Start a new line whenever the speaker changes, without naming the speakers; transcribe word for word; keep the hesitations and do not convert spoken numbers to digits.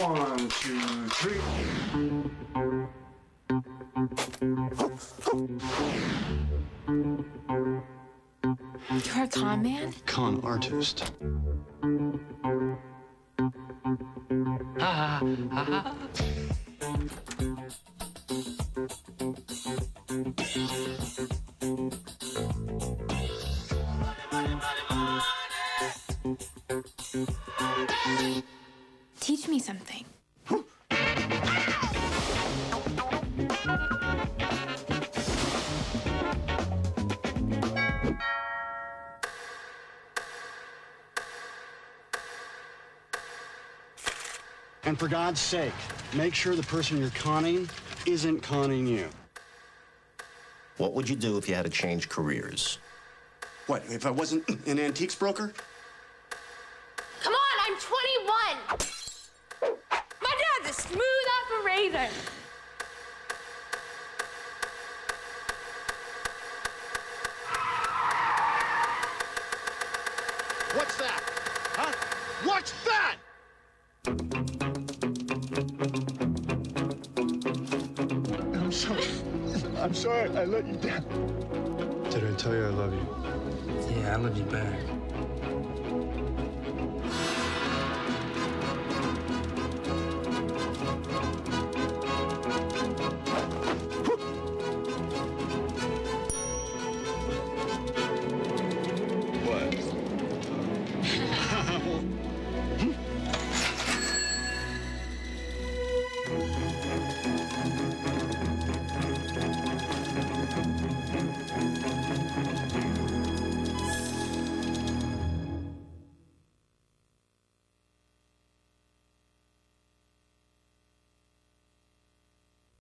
One, two, three.
You're a con man?
Con artist.
Ha ha ha.
Teach me something.
And for God's sake, make sure the person you're conning isn't conning you.
What would you do if you had to change careers?
What, if I wasn't an antiques broker?
Come on, I'm twenty-one! My dad's a smooth operator.
What's that? Huh? What's that? I'm sorry. I'm sorry I let you down.
Did I tell you I love you?
Yeah, I love you back.